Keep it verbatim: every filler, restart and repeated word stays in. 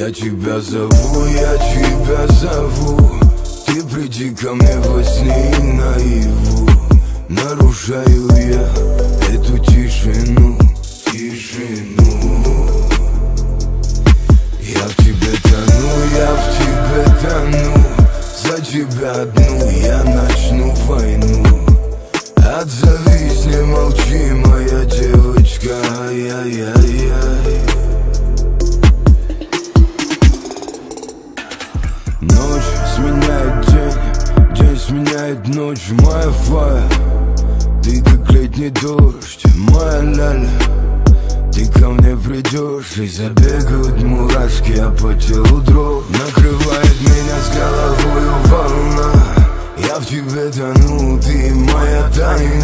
Я тебя зову, я тебя зову. Ты приди ко мне во сне и наяву. Нарушаю я эту тишину, тишину. Я в тебе тону, я в тебе тону. За тебя одну я начну войну. Отзовись, не молчи, моя девочка, ай-яй-яй-яй. Ночь сменяет день, день сменяет ночь. Моя фая, ты как летний дождь. Моя ляля, ты ко мне придешь, и забегают мурашки, а по телу дрожь. Накрывает меня с головою волна. Я в тебе тону, ты моя тайна.